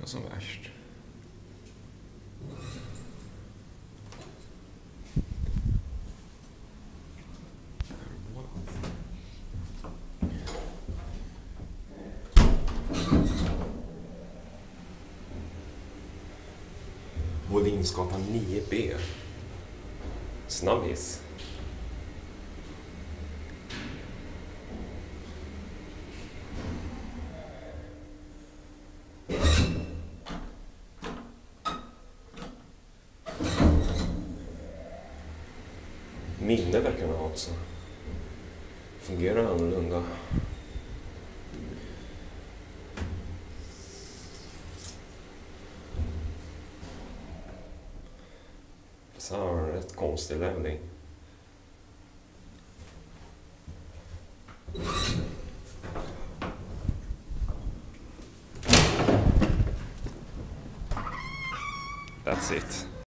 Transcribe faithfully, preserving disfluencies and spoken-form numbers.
som värst. Volinsgatan nio B. Snabbis. Minne verkar ha också. Fungerar annorlunda. Så har en rätt konstig lämning. That's it.